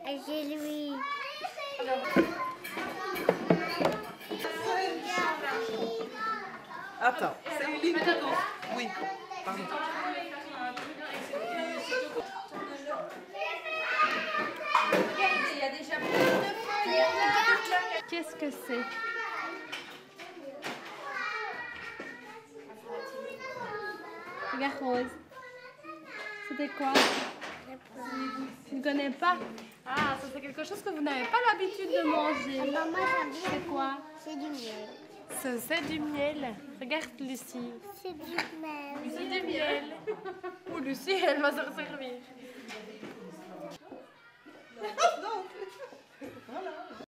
J'ai Louis. Attends, c'est Lily. Oui, pardon. Il y a déjà plein de feuilles. Qu'est-ce que c'est? Regarde Rose. C'était quoi? Tu ne connais pas? Ah, ça c'est quelque chose que vous n'avez pas l'habitude de manger. Maman, j'aime bien. C'est quoi? C'est du miel. Ça, c'est du miel. Regarde Lucie. C'est du miel. C'est du miel. Oh Lucie, elle va se resservir.